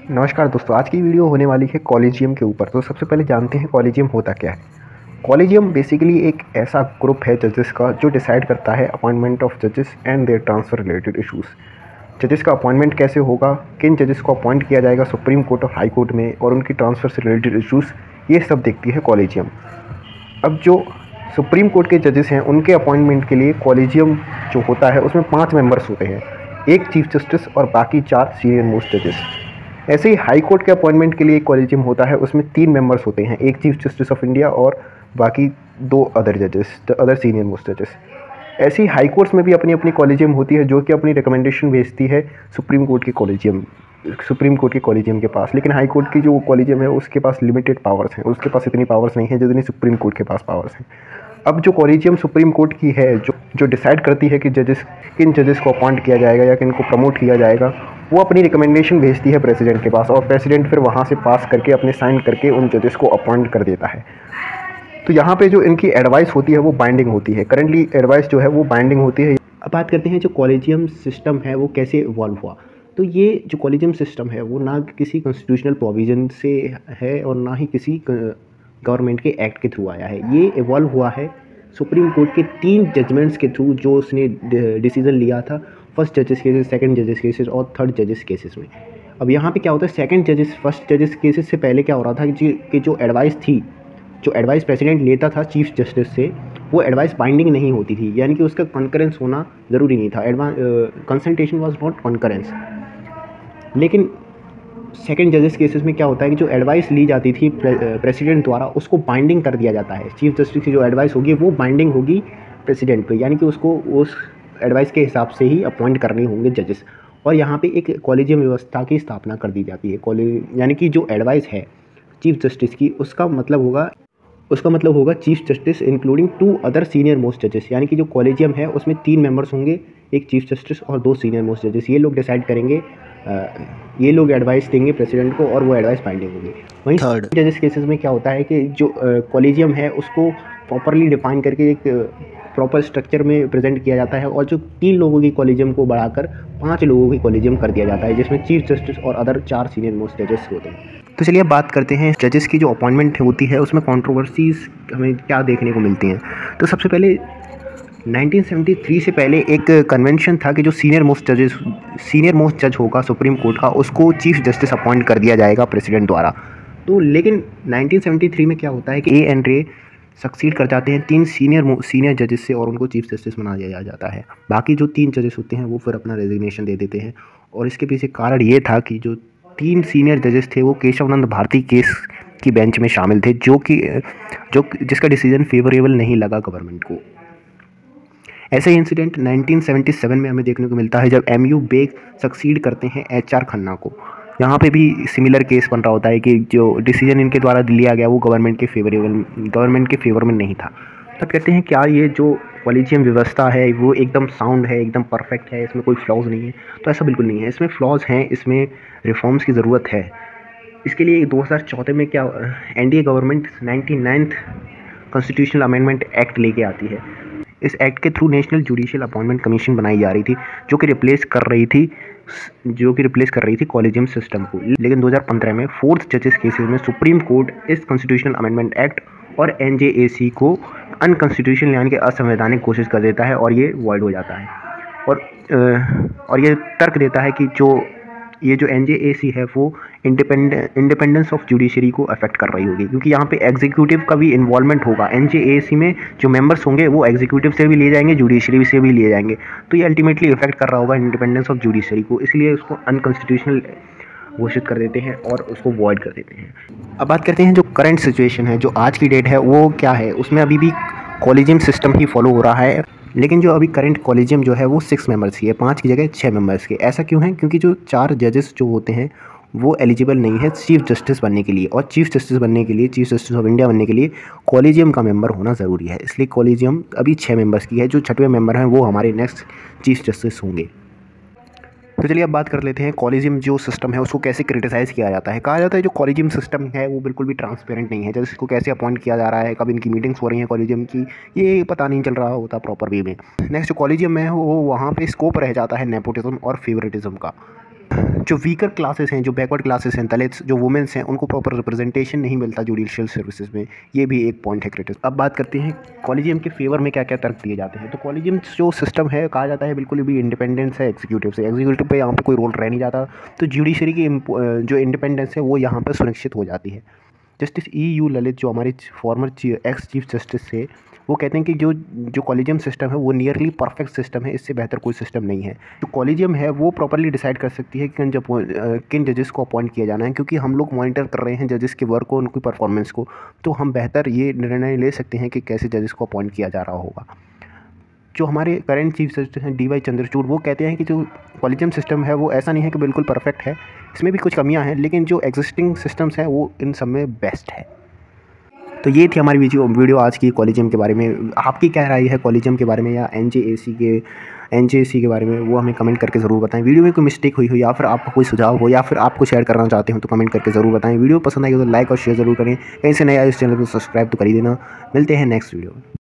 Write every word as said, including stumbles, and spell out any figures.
नमस्कार दोस्तों, आज की वीडियो होने वाली है कॉलेजियम के ऊपर। तो सबसे पहले जानते हैं कॉलेजियम होता क्या है। कॉलेजियम बेसिकली एक ऐसा ग्रुप है जजेस का जो डिसाइड करता है अपॉइंटमेंट ऑफ जजेस and their transfer related issues. जजेस का अपॉइंटमेंट कैसे होगा, किन जजेस को अपॉइंट किया जाएगा सुप्रीम कोर्ट और हाई कोर्ट में, और उनकी ट्रांसफ़र से रिलेटेड इश्यूज़, ये सब देखती है कॉलेजियम। अब जो सुप्रीम कोर्ट के जजेस हैं उनके अपॉइंटमेंट के लिए कॉलेजियम जो होता है उसमें पाँच मेंबर्स होते हैं, एक चीफ जस्टिस और बाकी चार सीनियर मोस्ट जजेस। ऐसे ही हाई कोर्ट के अपॉइंटमेंट के लिए एक कॉलेजियम होता है, उसमें तीन मेंबर्स होते हैं, एक चीफ जस्टिस ऑफ इंडिया और बाकी दो अदर जजेस, द अदर सीनियर मोस्ट जजेस। ऐसे ही हाई कोर्ट्स में भी अपनी अपनी कॉलेजियम होती है जो कि अपनी रिकमेंडेशन भेजती है सुप्रीम कोर्ट के कॉलेजियम सुप्रीम कोर्ट के कॉलेजियम के पास। लेकिन हाई कोर्ट की जो कॉलेजियम है उसके पास लिमिटेड पावर्स हैं, उसके पास इतनी पावर्स नहीं है जितनी सुप्रीम कोर्ट के पास पावर्स हैं। अब जो कॉलेजियम सुप्रीम कोर्ट की है, जो जो डिसाइड करती है कि जजेस किन जजेस को अपॉइंट किया जाएगा या किन को प्रमोट किया जाएगा, वो अपनी रिकमेंडेशन भेजती है प्रेसिडेंट के पास, और प्रेसिडेंट फिर वहाँ से पास करके अपने साइन करके उन जजेस को अपॉइंट कर देता है। तो यहाँ पे जो इनकी एडवाइस होती है वो बाइंडिंग होती है। करंटली एडवाइस जो है वो बाइंडिंग होती है। अब बात करते हैं जो कॉलेजियम सिस्टम है वो कैसे इवॉल्व हुआ। तो ये जो कॉलेजियम सिस्टम है वो ना किसी कॉन्स्टिट्यूशनल प्रोविज़न से है और ना ही किसी गवर्नमेंट के एक्ट के थ्रू आया है। ये इवॉल्व हुआ है सुप्रीम कोर्ट के तीन जजमेंट्स के थ्रू जो उसने डिसीजन लिया था, फर्स्ट जजेस केसेस, सेकंड जजेस केसेस और थर्ड जजेस केसेस में। अब यहाँ पे क्या होता है, सेकंड जजेस फर्स्ट जजेस केसेस से पहले क्या हो रहा था कि जो एडवाइस थी, जो एडवाइस प्रेसिडेंट लेता था चीफ जस्टिस से, वो एडवाइस बाइंडिंग नहीं होती थी, यानी कि उसका कॉन्करेंस होना ज़रूरी नहीं था। Advance consultation was not concurrence. लेकिन सेकंड जजेस केसेस में क्या होता है कि जो एडवाइस ली जाती थी प्रेसिडेंट द्वारा उसको बाइंडिंग कर दिया जाता है। चीफ जस्टिस की जो एडवाइस होगी वो बाइंडिंग होगी प्रेसिडेंट पे, यानी कि उसको उस एडवाइस के हिसाब से ही अपॉइंट करने होंगे जजेस। और यहाँ पे एक कॉलेजियम व्यवस्था की स्थापना कर दी जाती है। कॉलेज यानी कि जो एडवाइस है चीफ जस्टिस की, उसका मतलब होगा उसका मतलब होगा chief justice including two other senior most जजेस। यानी कि जो कॉलेजियम है उसमें तीन मेंबर्स होंगे, एक चीफ जस्टिस और दो सीनियर मोस्ट जजेस। ये लोग डिसाइड करेंगे, ये लोग एडवाइस देंगे प्रेसिडेंट को और वो एडवाइस बाइंडिंग होगी। वहीं थर्ड जजेस केसेस में क्या होता है कि जो कॉलेजियम है उसको प्रॉपरली डिफाइन करके एक प्रॉपर स्ट्रक्चर में प्रेजेंट किया जाता है, और जो तीन लोगों की कॉलेजियम को बढ़ाकर पाँच लोगों की कॉलेजियम कर दिया जाता है, जिसमें चीफ जस्टिस और अदर चार सीनियर मोस्ट जजेस होते हैं। तो चलिए अब बात करते हैं जजेस की जो अपॉइंटमेंट होती है उसमें कंट्रोवर्सीज़ हमें क्या देखने को मिलती हैं। तो सबसे पहले नाइनटीन सेवेंटी थ्री से पहले एक कन्वेंशन था कि जो सीनियर मोस्ट जजेस सीनियर मोस्ट जज होगा सुप्रीम कोर्ट का, उसको चीफ जस्टिस अपॉइंट कर दिया जाएगा प्रेसिडेंट द्वारा। तो लेकिन नाइनटीन सेवेंटी थ्री में क्या होता है कि ए एंड रे सक्सीड कर जाते हैं तीन सीनियर सीनियर जजेस से, और उनको चीफ जस्टिस बना दिया जाता है। बाकी जो तीन जजेस होते हैं वो फिर अपना रेजिग्नेशन दे देते हैं। और इसके पीछे कारण ये था कि जो तीन सीनियर जजेस थे वो केशवानंद भारती केस की बेंच में शामिल थे, जो कि जो जिसका डिसीजन फेवरेबल नहीं लगा गवर्नमेंट को। ऐसे ही इंसिडेंट नाइनटीन सेवेंटी सेवन में हमें देखने को मिलता है जब एम यू बेग सक्सीड करते हैं एच आर खन्ना को। यहाँ पे भी सिमिलर केस बन रहा होता है कि जो डिसीजन इनके द्वारा लिया गया वो गवर्नमेंट के फेवरेबल गवर्नमेंट के फेवर में नहीं था। तब कहते हैं क्या ये जो कॉलेजियम व्यवस्था है वो एकदम साउंड है, एकदम परफेक्ट है, इसमें कोई फ्लॉज नहीं है? तो ऐसा बिल्कुल नहीं है, इसमें फ्लॉज हैं, इसमें रिफॉर्म्स की ज़रूरत है। इसके लिए दो हज़ार चौदह में क्या NDA government ninety ninth constitutional amendment act लेके आती है। इस एक्ट के through national judicial appointment commission बनाई जा रही थी, जो कि रिप्लेस कर रही थी जो कि रिप्लेस कर रही थी कॉलेजियम सिस्टम को। लेकिन दो हज़ार पंद्रह में फोर्थ जजेस केसेस में सुप्रीम कोर्ट इस कॉन्स्टिट्यूशनल अमेंडमेंट एक्ट और एनजेएसी को अनकॉन्स्टिट्यूशनल यानी कि असंवैधानिक घोषित कर देता है, और ये वॉइड हो जाता है। और और ये तर्क देता है कि जो ये जो एनजेएसी है वो इंडिपेंडेंट इंडिपेंडेंस ऑफ जुडिशरी को अफेक्ट कर रही होगी, क्योंकि यहाँ पे एग्जीक्यूटिव का भी इन्वॉल्वमेंट होगा। एनजेएसी में जो मेंबर्स होंगे वो एग्जीक्यूटिव से भी लिए जाएंगे, जुडिशरी से भी लिए जाएंगे, तो ये अल्टीमेटली इफेक्ट कर रहा होगा इंडिपेंडेंस ऑफ जुडिशरी को, इसलिए उसको अनकॉन्स्टिट्यूशनल घोषित कर देते हैं और उसको वॉइड कर देते हैं। अब बात करते हैं जो करंट सिचुएशन है, जो आज की डेट है वो क्या है। उसमें अभी भी कॉलेजियम सिस्टम ही फॉलो हो रहा है, लेकिन जो अभी करंट कॉलेजियम जो है वो सिक्स मेंबर्स की है, पाँच की जगह छः मेंबर्स के। ऐसा क्यों है? क्योंकि जो चार जजेस जो होते हैं वो एलिजिबल नहीं है चीफ जस्टिस बनने के लिए, और चीफ जस्टिस बनने के लिए चीफ जस्टिस ऑफ इंडिया बनने के लिए कॉलेजियम का मेंबर होना ज़रूरी है। इसलिए कॉलेजियम अभी छः मेंबर्स की है। जो छठवें मेंबर हैं वो हमारे नेक्स्ट चीफ जस्टिस होंगे। तो चलिए अब बात कर लेते हैं कॉलेजियम जो सिस्टम है उसको कैसे क्रिटिसाइज़ किया जाता है। कहा जाता है जो कॉलेजियम सिस्टम है वो बिल्कुल भी ट्रांसपेरेंट नहीं है, जैसे इसको कैसे अपॉइंट किया जा रहा है, कब इनकी मीटिंग्स हो रही हैं कॉलेजियम की, ये पता नहीं चल रहा होता प्रॉपर वे में। नेक्स्ट जो कॉलेजियम है वो वहाँ पे स्कोप रह जाता है नेपोटिज्म और फेवरेटिज्म का। जो वीकर क्लासेस हैं, जो बैकवर्ड क्लासेस हैं, दलित्स, जो वुमेन्स हैं, उनको प्रॉपर रिप्रेजेंटेशन नहीं मिलता जुडिशियल सर्विसेज में। ये भी एक पॉइंट है क्रिटिस। अब बात करते हैं कॉलेजियम के फेवर में क्या क्या तर्क दिए जाते हैं। तो कॉलेजियम जो सिस्टम है, कहा जाता है बिल्कुल भी इंडिपेंडेंस है एग्जीक्यूटिव से। एग्जीक्यूटिव पे यहाँ पे कोई रोल रह नहीं जाता, तो जुडिशरी की जो इंडिपेंडेंस है वो यहाँ पर सुनिश्चित हो जाती है। जस्टिस ई यू ललित, जो हमारे फॉर्मर एक्स चीफ जस्टिस थे, वो कहते हैं कि जो जो कॉलेजियम सिस्टम है वो नियरली परफेक्ट सिस्टम है, इससे बेहतर कोई सिस्टम नहीं है। जो कॉलेजियम है वो प्रॉपर्ली डिसाइड कर सकती है कि किन किन जजेस को अपॉइंट किया जाना है, क्योंकि हम लोग मॉनिटर कर रहे हैं जजेस के वर्क को, उनकी परफॉर्मेंस को, तो हम बेहतर ये निर्णय ले सकते हैं कि कैसे जजेस को अपॉइंट किया जा रहा होगा। जो हमारे करंट चीफ जस्टिस हैं डी वाई चंद्रचूड़, वो कहते हैं कि जो कॉलेजियम सिस्टम है वो ऐसा नहीं है कि बिल्कुल परफेक्ट है, इसमें भी कुछ कमियां हैं, लेकिन जो एग्जिस्टिंग सिस्टम्स हैं वो इन सब में बेस्ट है। तो ये थी हमारी वीडियो वीडियो आज की कॉलेजियम के बारे में। आपकी क्या राय है कॉलेजियम के बारे में या एन जे ए सी के एन जे ए सी के बारे में, वो हमें कमेंट करके ज़रूर बताएं। वीडियो में कोई मिस्टेक हुई हो या फिर आपका कोई सुझाव हो या फिर आप कुछ शेयर करना चाहते हो तो कमेंट करके ज़रूर बताएं। वीडियो पसंद आई हो तो लाइक और शेयर ज़रूर करें। कहीं से नया इस चैनल को सब्सक्राइब तो कर ही देना। मिलते हैं नेक्स्ट वीडियो में।